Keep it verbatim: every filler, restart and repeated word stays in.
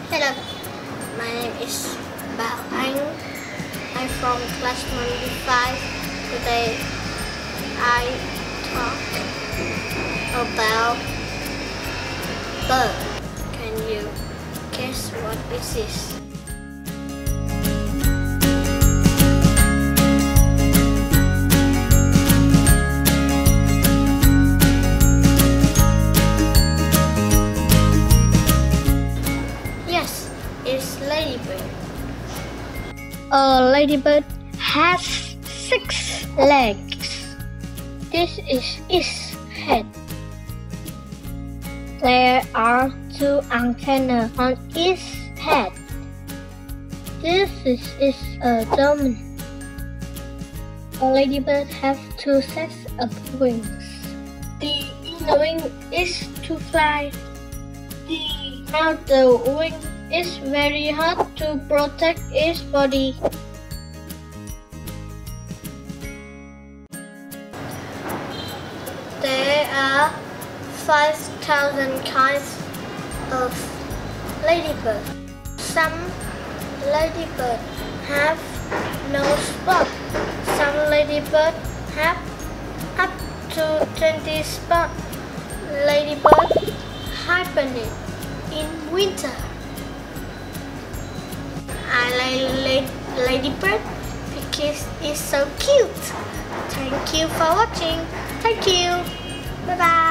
Hello, my name is BaoAnh. I'm from class ninety-five. Today I talk about bird. Can you guess what this is? Yes, it's ladybird. A ladybird has six legs. This is its head. There are two antennae on its head. This is its abdomen. A ladybird has two sets of wings. The inner wing is to fly. The outer wing is very hard to protect its body. There are five thousand kinds of ladybird. Some ladybird have no spot. Some ladybird have up to twenty spots. Ladybird hibernate in winter. I like ladybird because it's so cute. Thank you for watching. Thank you. Bye bye.